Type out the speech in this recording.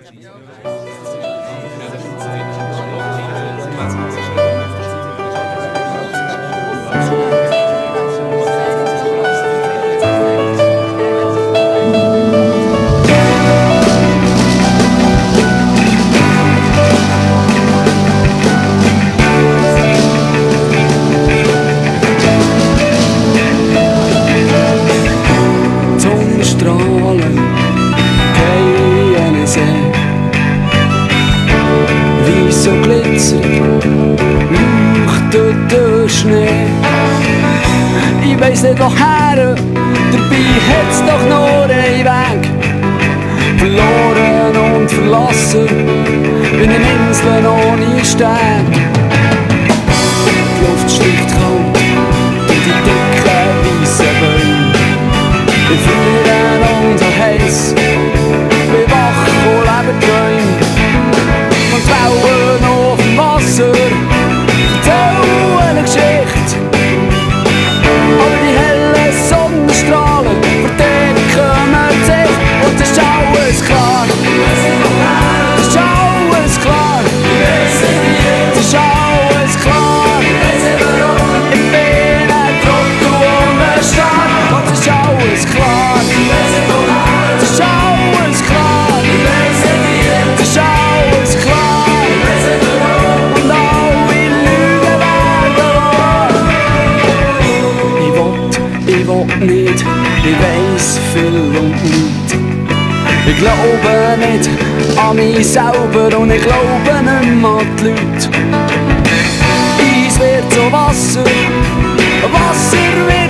So glitzerig leuchtet der Schnee. Ich weiss nicht woher, dabei hat's doch nur einen Weg. Verloren und verlassen, wie eine Insel ohne Steg. Die Luft steigt kalt durch die dicken weißen Bäume. Wir frieren und so heiß, wie wach und Lebensträume. Und die Wellen auf dem Wasser erzählen eine Geschichte. Aber die hellen Sonnenstrahlen verdecken mir sich. Und das ist alles klar. Das ist alles klar. Das ist alles klar. Ich bin ein Trottel und ein Star. Und das ist alles klar. Das ist alles klar. Das ist alles klar. Nicht, ich weiss viel und nicht. Ich glaube nicht an mich selber und ich glaube nicht mehr an die Leute. Eis wird zu Wasser, Wasser wird